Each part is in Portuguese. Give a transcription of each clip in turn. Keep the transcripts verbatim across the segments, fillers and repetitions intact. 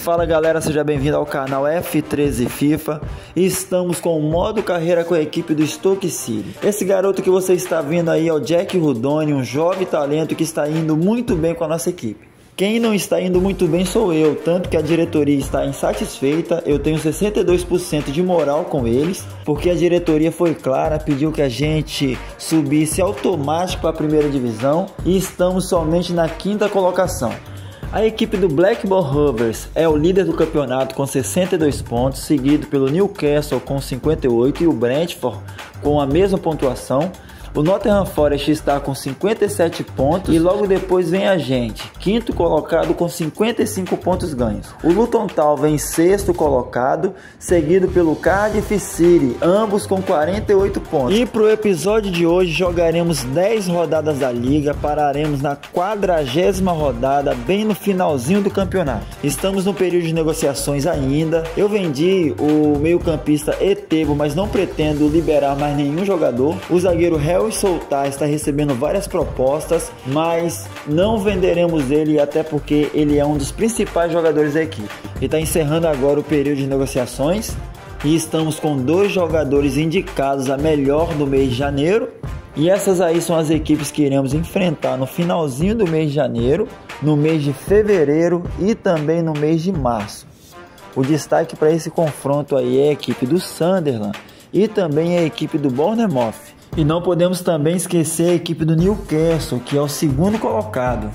Fala galera, seja bem-vindo ao canal F treze FIFA. Estamos com o modo carreira com a equipe do Stoke City. Esse garoto que você está vendo aí é o Jack Rudoni, um jovem talento que está indo muito bem com a nossa equipe. Quem não está indo muito bem sou eu, tanto que a diretoria está insatisfeita. Eu tenho sessenta e dois por cento de moral com eles, porque a diretoria foi clara, pediu que a gente subisse automático para a primeira divisão e estamos somente na quinta colocação. A equipe do Blackburn Rovers é o líder do campeonato com sessenta e dois pontos, seguido pelo Newcastle com cinquenta e oito e o Brentford com a mesma pontuação. O Nottingham Forest está com cinquenta e sete pontos e logo depois vem a gente, quinto colocado com cinquenta e cinco pontos ganhos. O Luton Town vem sexto colocado, seguido pelo Cardiff City, ambos com quarenta e oito pontos. E para o episódio de hoje jogaremos dez rodadas da liga, pararemos na quadragésima rodada, bem no finalzinho do campeonato. Estamos no período de negociações ainda. Eu vendi o meio-campista Etebo, mas não pretendo liberar mais nenhum jogador. O zagueiro Hell Soltar está recebendo várias propostas, mas não venderemos ele, até porque ele é um dos principais jogadores da equipe. E está encerrando agora o período de negociações e estamos com dois jogadores indicados a melhor do mês de janeiro. E essas aí são as equipes que iremos enfrentar no finalzinho do mês de janeiro, no mês de fevereiro e também no mês de março. O destaque para esse confronto aí é a equipe do Sunderland e também a equipe do Bournemouth. E não podemos também esquecer a equipe do Newcastle, que é o segundo colocado.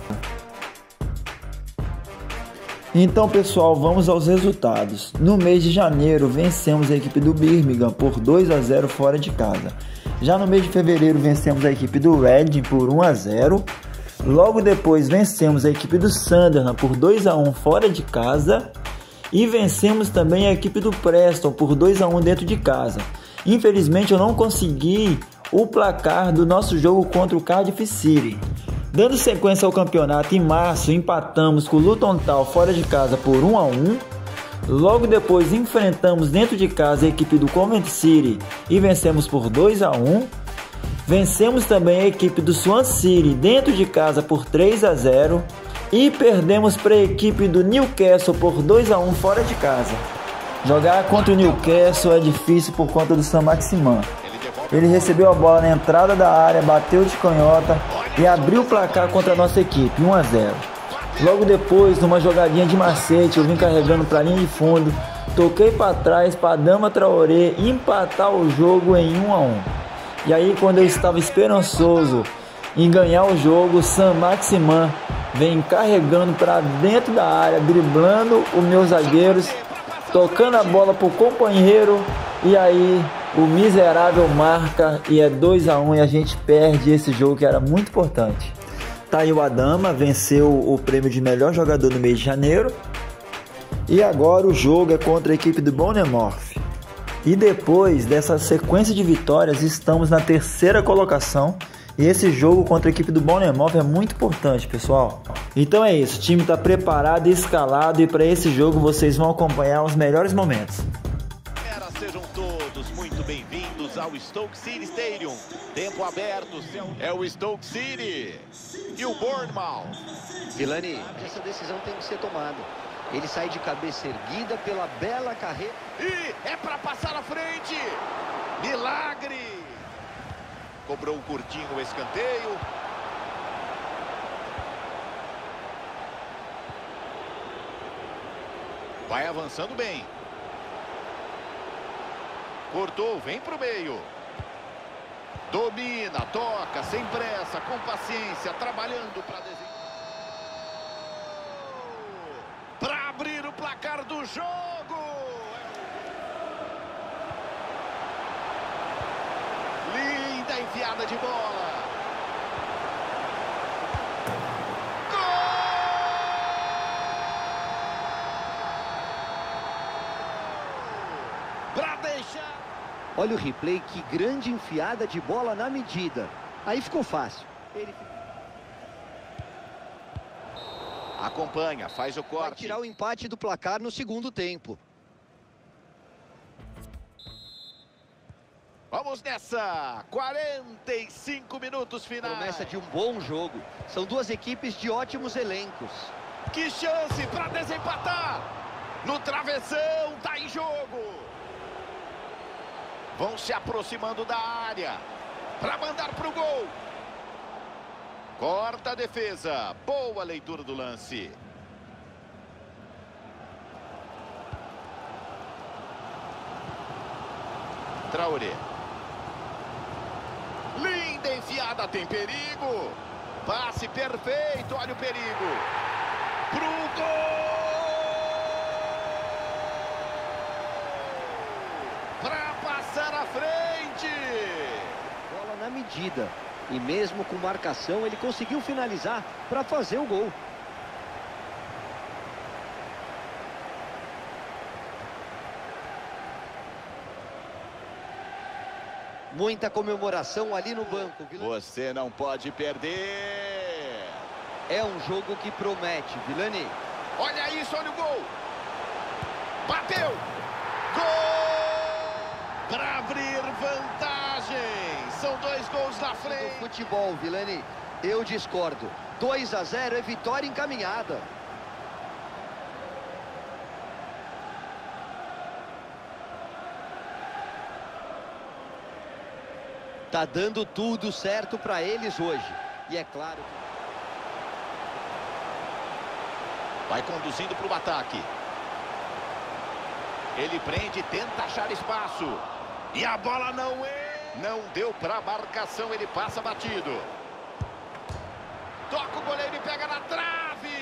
Então pessoal, vamos aos resultados. No mês de janeiro vencemos a equipe do Birmingham por dois a zero fora de casa. Já no mês de fevereiro vencemos a equipe do Reading por um a zero. Logo depois vencemos a equipe do Sunderland por dois a um fora de casa. E vencemos também a equipe do Preston por dois a um dentro de casa. Infelizmente eu não consegui o placar do nosso jogo contra o Cardiff City. Dando sequência ao campeonato, em março empatamos com o Luton Town fora de casa por um a um. Logo depois enfrentamos dentro de casa a equipe do Coventry City e vencemos por dois a um. Vencemos também a equipe do Swansea City dentro de casa por três a zero. E perdemos para a equipe do Newcastle por dois a um fora de casa. Jogar contra o Newcastle é difícil por conta do Saint-Maximin. Ele recebeu a bola na entrada da área, bateu de canhota e abriu o placar contra a nossa equipe, um a zero. Logo depois, numa jogadinha de macete, eu vim carregando para a linha de fundo, toquei para trás para Adama Traoré empatar o jogo em um a um. E aí, quando eu estava esperançoso em ganhar o jogo, Saint-Maximin vem carregando para dentro da área, driblando os meus zagueiros, tocando a bola para o companheiro, e aí o miserável marca e é dois a um e a gente perde esse jogo que era muito importante. Tá aí o Adama, venceu o prêmio de melhor jogador no mês de janeiro. E agora o jogo é contra a equipe do Bournemouth. E depois dessa sequência de vitórias, estamos na terceira colocação. E esse jogo contra a equipe do Bournemouth é muito importante, pessoal. Então é isso, o time está preparado e escalado, e para esse jogo vocês vão acompanhar os melhores momentos. Sejam todos muito bem-vindos ao Stoke City Stadium. Tempo aberto, é o Stoke City e o Bournemouth. Vilani, essa decisão tem que ser tomada. Ele sai de cabeça erguida pela bela carreira. E é para passar à frente. Milagre. Cobrou um curtinho o escanteio. Vai avançando bem. Cortou, vem pro meio. Domina, toca, sem pressa, com paciência, trabalhando para desenhar. Para abrir o placar do jogo. Linda enfiada de bola. Para deixar. Olha o replay, que grande enfiada de bola na medida. Aí ficou fácil. Ele acompanha, faz o corte. Vai tirar o empate do placar no segundo tempo. Vamos nessa, quarenta e cinco minutos finais. Promessa de um bom jogo. São duas equipes de ótimos elencos. Que chance para desempatar. No travessão, tá em jogo. Vão se aproximando da área para mandar pro gol. Corta a defesa. Boa leitura do lance. Traoré. Linda enfiada, tem perigo. Passe perfeito, olha o perigo. Pro gol! Para passar à frente. Bola na medida. E mesmo com marcação, ele conseguiu finalizar para fazer o gol. Muita comemoração ali no banco. Você não pode perder. É um jogo que promete, Vilani. Olha isso, olha o gol. Bateu. Gol! Para abrir vantagem. São dois gols na frente. No futebol, Vilani, eu discordo. dois a zero é vitória encaminhada. Tá dando tudo certo para eles hoje. E é claro que... Vai conduzindo para o ataque. Ele prende, tenta achar espaço. E a bola não é. Não deu para a marcação, ele passa batido. Toca o goleiro e pega na trave.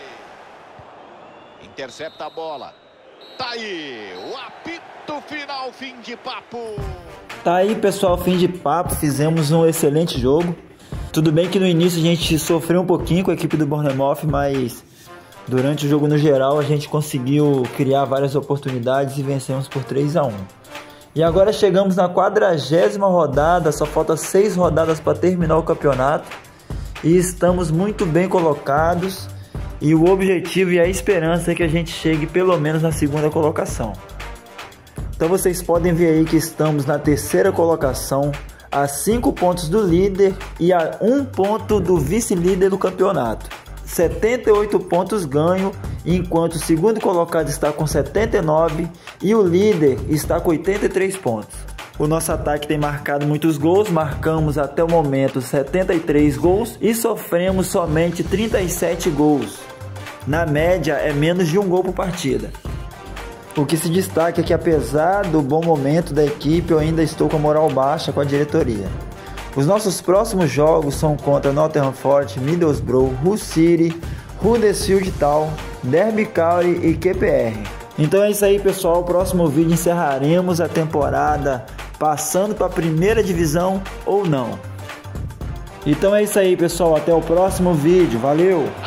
Intercepta a bola. Tá aí, o apito final, fim de papo. Tá aí, pessoal, fim de papo. Fizemos um excelente jogo. Tudo bem que no início a gente sofreu um pouquinho com a equipe do Bournemouth, mas durante o jogo no geral a gente conseguiu criar várias oportunidades e vencemos por três a um. E agora chegamos na quadragésima rodada, só falta seis rodadas para terminar o campeonato. E estamos muito bem colocados. E o objetivo e a esperança é que a gente chegue pelo menos na segunda colocação. Então vocês podem ver aí que estamos na terceira colocação, a cinco pontos do líder e a um ponto do vice-líder do campeonato. setenta e oito pontos ganho, enquanto o segundo colocado está com setenta e nove e o líder está com oitenta e três pontos. O nosso ataque tem marcado muitos gols, marcamos até o momento setenta e três gols e sofremos somente trinta e sete gols. Na média é menos de um gol por partida. O que se destaca é que, apesar do bom momento da equipe, eu ainda estou com a moral baixa com a diretoria. Os nossos próximos jogos são contra Nottingham Forest, Middlesbrough, Hull City, Huddersfield Town, Derby County e Q P R. Então é isso aí, pessoal. No próximo vídeo encerraremos a temporada passando para a primeira divisão ou não. Então é isso aí, pessoal. Até o próximo vídeo. Valeu!